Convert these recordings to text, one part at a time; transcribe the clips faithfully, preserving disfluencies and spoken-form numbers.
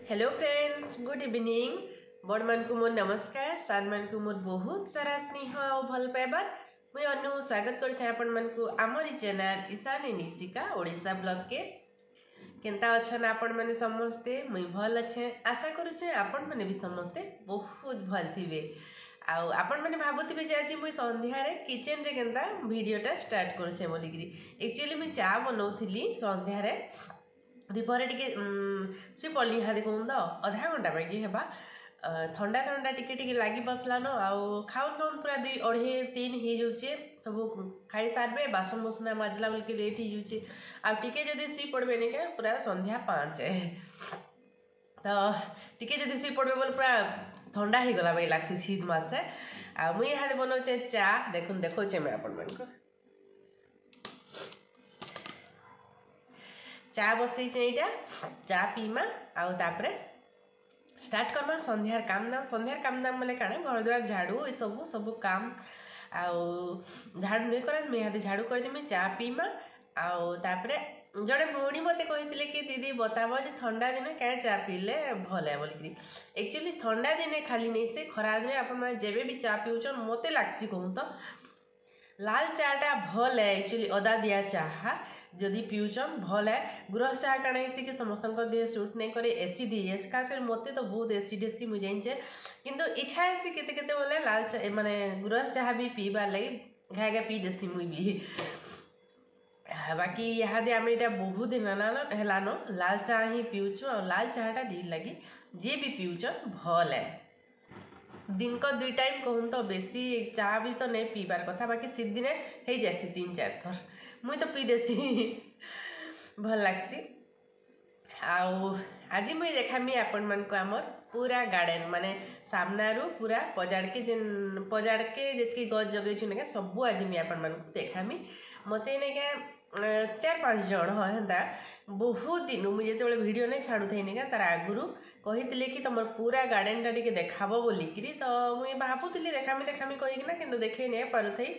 Hello friends, good evening. बड़ मान को मोर नमस्कार, सान मान को मोर बहुत सारा स्नेह और भल पाइबा। मुई अनु स्वागत कर आपण मान को आमरी चैनल ईशानी निशिका ओडिशा ब्लॉग के। केंता अछन आपण माने समस्ते? मुई भल अच्छे, आशा करूचे आपण माने भी समस्ते बहुत भल थिबे। आउ आपण माने भाबुथिबे जे आज मुई संध्या रे किचन रे केंता वीडियोटा स्टार्ट करछे बोलिकरी। एक्चुअली मुई चा बनौथिली संध्या रे दीपर टे शुई पड़ी हाँ कहूँ तो अधा घंटा बाकी हेबा थंडा थंडा टिके टिके लगी बसलान आउ खाऊन खाऊन पूरा दुई अढ़े तीन हो जाऊे सब खाई सारे बासन बुसना मजला बोल के लेट हो जाऊे आगे जदि शुई पड़े नहीं क्या पूरा संध्या पाँच तो टिके जदि शुई पड़े बोल पूरा ठंडा हो गला भाई लग्सी शीत मासे आ मुई यहाँ बनाऊे चा देखुन देखोचे मैं आपण मान चा बसई यहाँ चा पीमा आउ तापरे स्टार्ट करमा संध्यार काम दाम संध्यार काम दाम बोले काଣା घर द्वार झाड़ू ये सब सब काम आउ झाड़ू नहीं करा मुझे यहाँ झाड़ू करदेमी चा पीमा आउ तापरे जड़े भौणी मत कहते कि दीदी बताब जे ठंडा दिन क्या चा पीले भल है बोलिकी एक्चुअली ठंडा दिने खाली नहीं से खरा दिन आप जेबे भी चा पीउछन मते लागसी कहूँ तो लाल चाटा भल है एक्चुअली अदा दिया चाहा जदि पीउछन भल है गुरह चाह काଣା है कि समस्त देह सुट नहीं करे एसिड है खास कर मत तो बहुत एसिड है मुझे जाने किंतु इच्छा है केते केते बोले लाल चा माने गुरह चाह भी पीबार लगी घा घा पी देसी मुई भी बाकी यहाँ आम यहाँ बहुत दिन हेलान लाल चाह ही पीउछु और लाल चाहटा दी लगी जे भी पीउछन भल है दिन को दुई टाइम कहूँ तो बेसी चा भी तो नहीं पीबार कथा बाकी शीत दिने हो जासी तीन चार थर मुई तो पी देसी भल लगसी। आउ आज मुई देखामी आपण मान को आमर पूरा गार्डन माने सामनारू पूरा पजाड़ के जेन पजाड़ के जितकी गज जगैछु ना सबू आज मुई आपण मान को देखामी मते नहीं क्या चार पाँच जन हाँ हेन्ता बहुत दिन मुझे जो वीडियो नहीं छाड़ू थे ना तार आगुरी कही कि तुम पूरा गार्डन टा टे देखाब बोलिकी तो मुझे भावुली देखामी देखामी कहीकिना कि देखे नहीं पार थी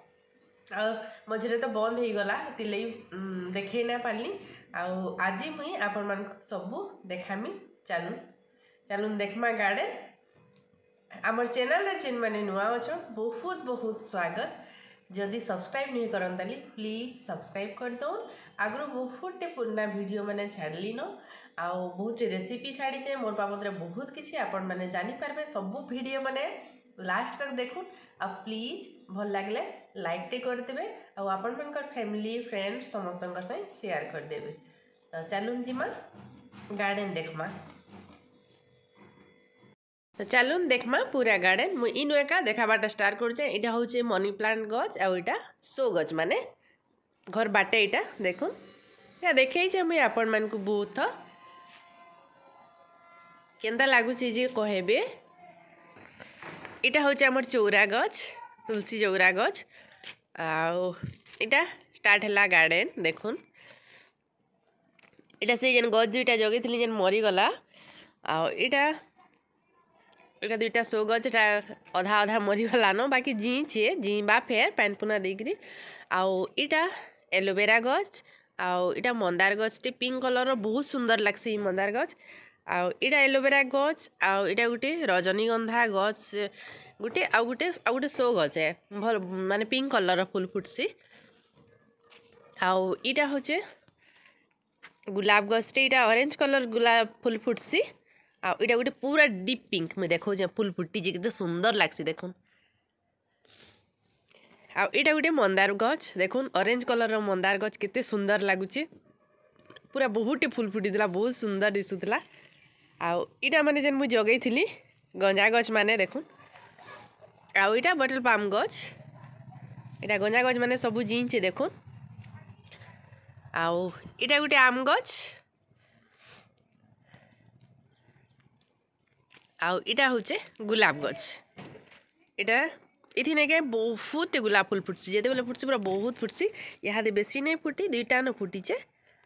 मझे तो बंद हो गला तिले देखे ना पारली आउ आज मुई आपण मान सबू देखामी चलून चलून देखमा गार्डन आमर चैनल जेन मैंने नुआ अच्छ बहुत बहुत स्वागत जदि सब्सक्राइब नहीं करताली प्लीज सब्सक्राइब कर दो आगु बहुत पुराना वीडियो मैंने छाड़ली न आउ बहुत रेसिपी छाड़ीचे मोर बाबद बहुत किसी आपण मैंने जानीपारे सब वीडियो मैंने लास्ट तक देखुन आ प्लीज भल लगे लाइक टे करदे आउ आपण मन फैमिली फ्रेंड्स समस्त शेयर करदे तो चलून जीमा गार्डन देखमा तो चलून देखमा पूरा गार्डन मुझे इन एका देखाबाटा स्टार्ट करुचे इटा हूँ मनी प्लांट गज आउ इटा शो गज माने घर बाटे इटा देखुन या देखे मुझे आपण मान को बहुत केंता लगुच कहबे इटा हूँ आमर चौरा गज तुलसी चौरा गज आउ इटा स्टार्ट है गार्डन देखुन इटा से जेन गज दुईटा जगै जेन मरीगला आउ इटा इटा दुईटा शो गज अधा अधा मरीगलान बाकी जी छे जी बा फेर पैन पुना देकरी आउ इटा एलोवेरा गज आउ इटा मंदार गज टे पिंक कलर बहुत सुंदर लगसी मंदार गज आउ इटा एलोवेरा गज आउ इटा गुटे रजनीगंधा गज गुटे आउ गुटे आउ गुटे शो गज है भल माने पिंक कलर फुल फुटसी आउ इटा होचे गुलाब गज टे इटा ऑरेंज कलर गुलाब फुल फुटसी आउ इटा गोटे पूरा डीप पिंक में देखो फुल फुटी जे कितने सुंदर लगसी देखुन आउ इटा गोटे मंदार गज देखुन ऑरेंज कलर मंदार गज कितने सुंदर लगुचे पूरा बहुत फुल फुटीला बहुत सुंदर दिशुला आउ इटा माने जेन मुझे जगै थी गंजा गज माने देखुन आउ इटा बटल पाम गज इटा गंजा गज माने सबू जीचे देखुन आउ इटा गोटे आम गज आउ इटा हूँ गुलाब गज इटा इथि नहीं क्या बहुत गुलाब फुल फुटसी जिते बेले फुटसी पूरा बहुत फुटसी यहाँ बेसी नहीं फुटी दुईटा न फुटीचे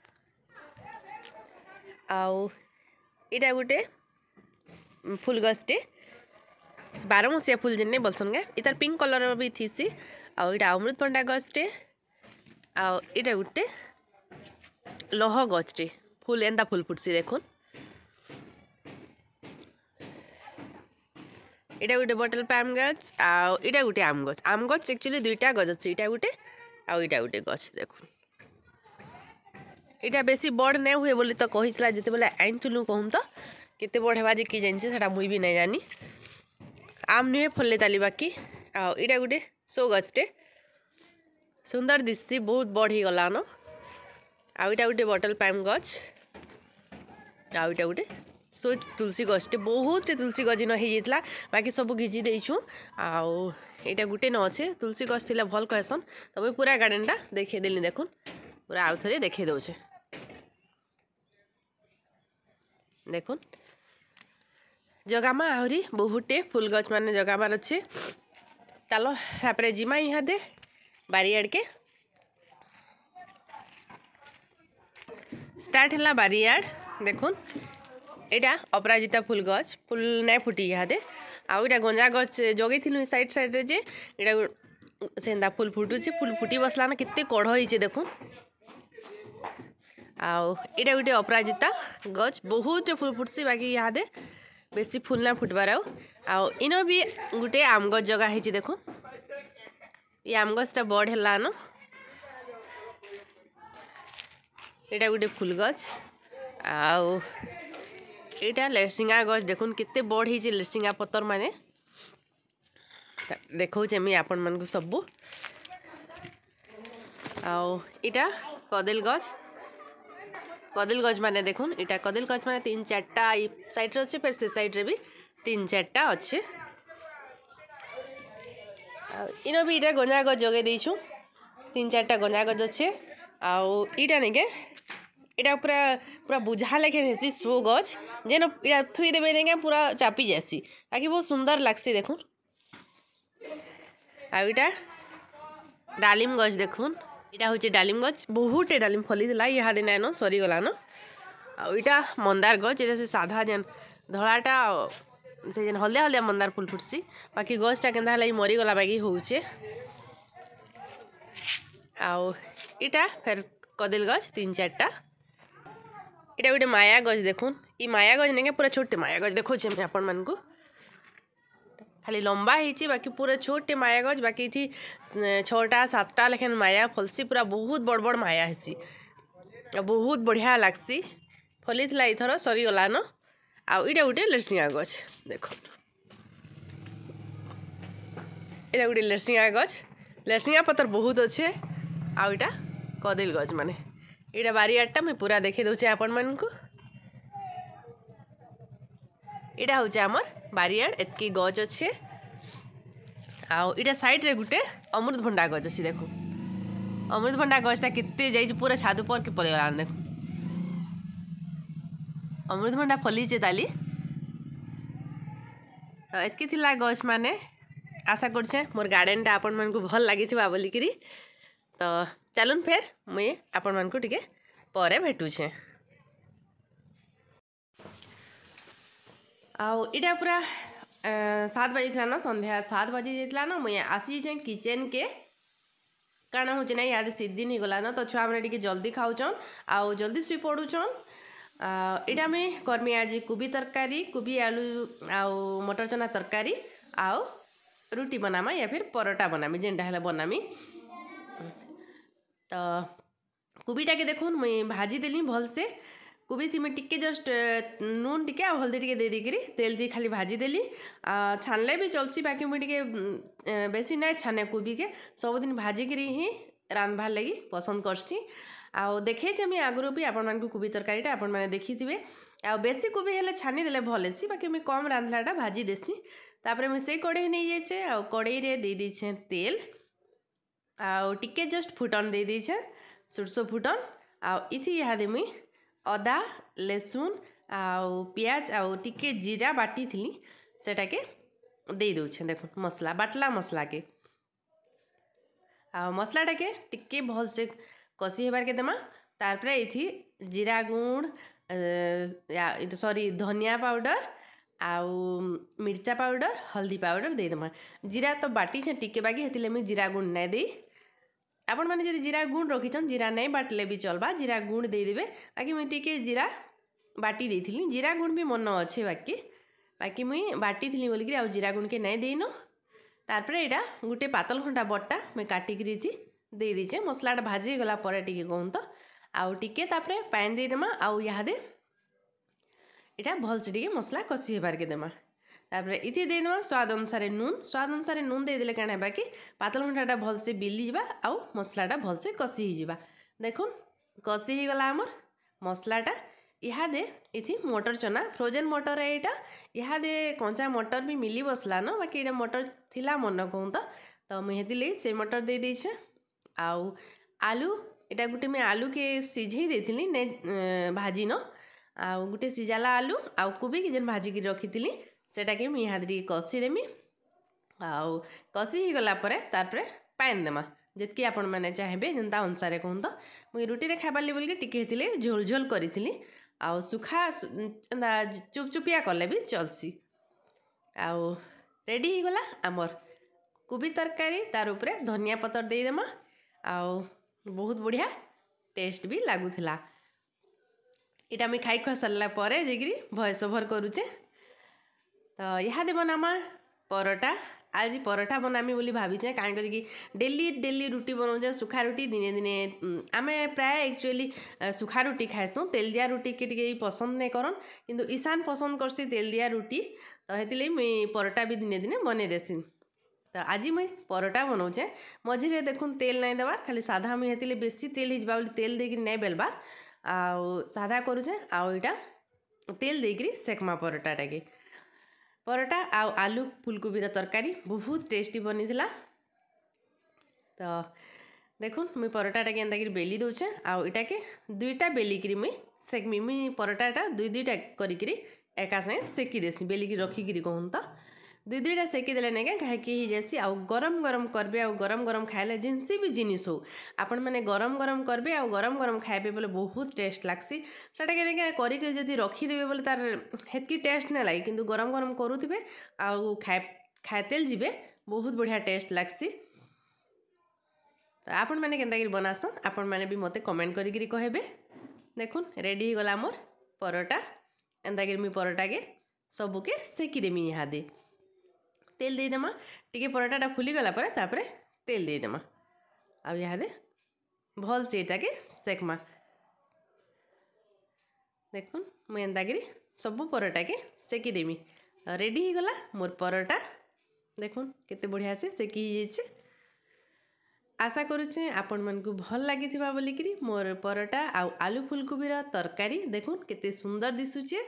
आउ इटा गोटे फुल गजटे बारमसिया फुल जेन बोलसन गे इतार पिंक कलर भी थीसी आउ इटा अमृतभंडा गजटे आउ इटा गोटे लह गजटे फुल एंदा फुल फुटसी देखुन इटा गोटे बटल पाम गछ आउ इटा गोटे आम गछ आम गछ एक्चुअली दुईटा गछ अच्छे इटा गोटे आउ इटा गोटे गछ देखो इटा बेसी बड़ नहीं हुए बोली तो कही जिते बेले आईलु कहूँ तो केते बड़ हेबा जे कि जानी से मुई भी नहीं जानी आम नुहे फल्ले ताली बाकी आउ इटा गोटे सो गछटे सुंदर दिशती बहुत बड़ ही गलान आउ इटा गोटे बटल पाम गछ आउ इटा गोटे सो तुलसी गछटे बहुत तुलसी गज न हो जाता बाकी सब घिची देचु आउ इटा गोटे न अच्छे तुलसी गछ थी भल कहसन तब पूरा गार्डन टा देखे देली देखुन पूरा आउ थे देखे दौचे देखुन जगामा आहरी बहुटे फूल गछ मान जगाबार अच्छे चलो तापर जिमा यहाँ दे बारियाड़ के स्टार्ट है बारियाड़ देखुन यहाँ अपराजिता फूल गछ फूल नहीं फुटी इहादे आउ इटा गंजा गछ जगै थिलु साइड साइड रे जे इटा सेंदा फूल फुटुचे फूल फुटी बसला ना कितने कढ़ होइचे देखो आउ इटा गोटे अपराजिता गछ बहुत फूल फुटसी बाकी इहादे बेसी फूल ना फुटबार आउ आउ इन भी गोटे आम गछ जगह है देखो ये आम गछटा बड़ है न इटा गोटे फूल गछ आउ इटा लेरसिंगा गछ देखुन कितने बड़ ही लेरसिंगा पतर माने देखौचे मी आपण मन को सबू आउ इटा कदल गछ कदल गछ माने देखुन इटा कदल गछ माने तीन चारटा साइड रे अच्छे फिर से साइड रे भी तीन चारटा अच्छे इन भी इटा गंजा गछ जगे देइछु तीन चारटा गंजा गछ अच्छे आउ इटा नहीं के इटा पूरा पूरा बुझा लेखे हेसी सो गछ जेन इटा थुई देबे नहीं पूरा चापी जासी बाकी बहुत सुंदर लागसी देखुन आ इटा डालिम गछ देखुन इटा होचे डालिम गछ बहुत डालिम फली दिला यहाँ दिन न सरी गला न आ इटा मंदार गछ इटा से साधा जेन धड़ाटा से जेन हल्दिया हल्दिया मंदार फूल फुटसी बाकी गछटा केनता हला मरी गला बाकी होचे आउ इटा फिर कदल गछ तीन चारटा इटा गोटे माया गछ देखुन ई माया गछ नहीं पूरा छोटे माया गछ देखो मैं आपण मन को खाली लंबा है बाकी पूरा छोटे माया गछ बाकी थी छटा सातटा लेखन माया फलसी पूरा बहुत बड़ बड़ माया हेसी बहुत बढ़िया लागसी फली थी इथर सरीगला न आउ इटा गोटे लेरसिंगा गछ देख इटा गोटे लेरसिंगा गछ लेरसिंगा पतर बहुत अच्छे आउ इटा कदल गछ माने इटा बारियाटा मैं पूरा देखे दूचे आपण मन को इटा होचे आमर बारियाड़ एतकी गछ अच्छे आउ इटा साइड रे गुटे अमृतभंडा गछ अच्छे देखो अमृतभंडा गछटा कितने जाइए पूरा छाद पर के पड़े गला देखो अमृतभंडा फलीचे ताली एतकी थिला गछ माने आशा करछे मोर गार्डन टा आपण मन को भल लागि थिबा बोलिकरी तो चलून फेर मुई आपण मन को टिके परे भेटुछे आउ इटा पूरा सात बजे थी ना संध्या सात बजे जाता ना मुझे आसी किचन के काना हो ना याद सीत दिन ही गला ना तो छुआ मैंने टी जल्दी खाऊन आउ जल्दी शुई पड़ुछन इटा मैं करमी आज कोबी तरकारी कोबी आलू आउ मटर चना तरकारी आउ रुटी बनामा या फिर परोटा बनामी जेनटा है बनामी तो कोबीटा के देखुन मुई भाजी देली भल से कोबी थी मैं टिके जस्ट नून टिके आ हल्दी टिके दे देकरी तेल दी खाली भाजी देली छानले भी चलसी बाकी मुझे टिके बेसी ना छाने कोबी के सबुदिन भाजिकी ही रांधबार लगी पसंद करसी आउ देखे मुझे आगुरी भी आपण मानक कोबी तरकारीटा आपण मैंने देखी थे आ बेसी कोबी हेले छानी देले भल हेसी बाकी मुझे कम रांधलाटा भाजी देसी तापर मुझे से कड़े नहीं जाइए आ कड़े दे दीछे तेल आउ टिके जस्ट फुटन दे दीछे सुरसो फुटन आउ इथि यहाँ मुई अदा लहसुन आउ पियाज आउ टिके जीरा बाटी थी सेटा के दे दूचे देखो मसला बाटला मसला के आ मसलाटा के टिके भल से कसी हेबार के देमा तारपरे इथि जीरा गुण सॉरी धनिया पाउडर आउ मिर्चा पाउडर हल्दी पाउडर दे देमा जीरा तो बाटी छे टिके बाकी हेतिले मैं जीरा गुण नहीं दे आपण मैंने जब जीरा गुण रखीछन जीरा नहीं बाटले भी चलबा जीरा गुण दे देबे बाकी मैं टिके जीरा बाटी देथिली जीरा गुण भी मन अच्छे बाकी बाकी मुई बाटी थी बोलिक आउ जीरा गुंड के नहीं देन तार यहाँ गोटे पातल घंटा बट्टा मुई काटिक दे दीचे मसलाटा भाजी गला टे कहूँ तो आउ टिके तापर पैन देदेमा आउ इहादे यहाँ भल से टे मसला कषि होबार के देमा तापर इति देदेमा स्वाद अनुसार नून स्वाद अनुसार नून देदेले काण है कि पातल घंटाटा भल से बिली जावा आउ मसलाटा भल से कषि हो देखुन कषि हो गला आमर मसलाटा इहादे इथि मटर चना फ्रोजेन मटर है यहाँ इहादे कंचा मटर भी मिली बसला न बाकी यहाँ मटर थिला मन कहूँ तो तो मुझे से मटर दे दीछे आउ आलू यहाँ गोटे मैं आलू के सिझे देती ने भाजी न आउ गोटे सिझाला आलू आउ कोबी की जेन भाजी की रखी थी सेटा के मुझे यहाँ कषि देमी आउ कषि हो गला परे तारपरे पैन देमा जितकी आपण मैंने चाहिए जेनता अनुसार कहूँ तो मुझे रुटी खाइबार बोल टिके झोल झोल करी आउ सुखा चुपचुपिया कले भी चलसी आउ रेडी हो गला आमर कोबी तरकारी तार उपरे धनिया पतर देदेमा आउ बहुत बढ़िया टेस्ट भी लगुला इटा मुझे खाई खुआ सारा पर भॉइस ओवर करुचे तो यहाँ दे बनामा परोटा आज परोटा बनामी बोली भावीचे कहीं करी डेली डेली रुटी बनाऊे सुखा रुटी दिने दिने आमे प्राय एक्चुअली सुखा रुटी खाएसुँ तेल दिया रुटी के टे पसंद नहीं करन किंतु ईशान पसंद करसी तेल दिया रुटी तो हेतिले मुई परोटा भी दिने दिने बने देसी तो आज मुई परोटा बनाऊे मझे देखुन तेल नहीं देवार खाली साधा मुई हेतिले बेसी तेल हिजबा बोली तेल देकर नहीं बेलबार आउ साधा करुचे आउ यहाँ तेल देकर सेकमा परोटाटा के परोटा आउ आलू फुलकोबीर तरकारी बहुत टेस्टी बनी थिला तो देखुन मुई परोटाटा के एंता बेली दौचे आउ इटा के दुईटा बेलिकी मुई सेकमी मुई परोटाटा दुई दुईटा करी एका संगे सेकी देसी बेलिकी रखिकी कहूँ तो दुई दुईटा सेकी देले नहीं क्या कहीं जैसी आउ गरम गरम करबे आउ गरम गरम खाइले जिनसी भी जिनिस हो आपण मैंने गरम गरम करबे आउ गरम गरम खाइबे बोले बहुत टेस्ट लागसी सेटा के करके जदि रखिदेवे बोले तार हेतकी टेस्ट नहीं लगे किंतु गरम गरम करुथिबे आउ खाए खाएतेल जीवे बहुत बढ़िया टेस्ट लागसी तो आपण मैंने केनता बनासन आपण मैंने भी मते कमेंट करी कहबे देखुन रेडी हो गला मोर परोटा एंता मुई परोटा के सबुके सेकी देमी यहाँ दे तेल दे देमा टिके परोटाटा फुली गला परे तापरे तेल दे देमा आ यहाँ दे भल से के सेकमा देखुन मुझे एंता सबू परोटा के सेकी देमी रेडी हो गला मोर परोटा देखुन केते बढ़िया से सेकी जाइए आशा करुचे आपण मन को भल लगी बोलिकी मोर परोटा आउ आलू फुलकोबीर तरकारी देखुन केते सुंदर दिशुचे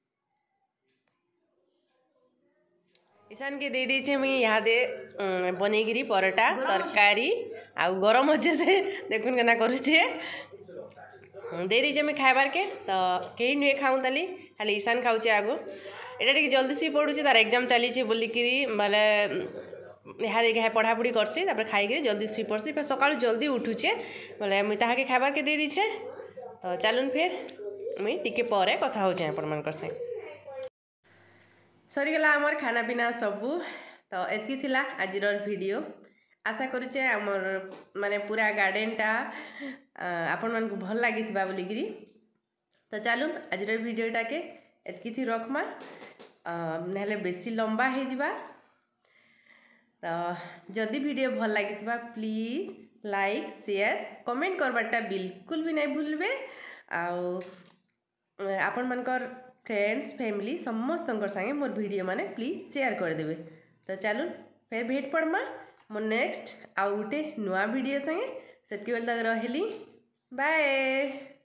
ईशान के दे दीचे मुई यहाँ दे बनेगिरी परोटा तरकारी आउ गरम अच्छे से देखुन केना करुचे दे दीचे मुई खाइबार के तो कहीं नुए खाऊँ ताली खाली ईशान खाऊचे आगो एटा टिके जल्दी सी पड़ुचे तार एग्जाम चली बोलिकी बोले यहाँ देखिए पढ़ापढ़ी करसी खाई जल्दी शुई पड़सी फिर सका जल्दी उठुचे बोले मुई ताहा के खाइबार के दे दीचे तो चलुन फिर मुई टिके पर कथा होचे आपण मानकर से सरीगला आमर खाना पीना सबू तो एति थिला आजिर वीडियो आशा करुचे आमर माने पूरा गार्डनटा आपण मन को भल लगी बोलिकी तो चलुन आजिर वीडियोटा के एतकी थी रखमा नहले बेसी लंबा हो जिबा तो जदि वीडियो भल लगी प्लीज लाइक शेयर कमेंट करवाटा बिल्कुल भी नहीं भूलबे आउ आपण मनकर फ्रेंड्स फैमिली समस्त संगे मोर वीडियो माने प्लीज शेयर करदेवे तो चलुन फिर भेट पड़मा मोर नेक्स्ट आउ गोटे नुआ वीडियो संगे सेतकी बेल तक रहली बाय।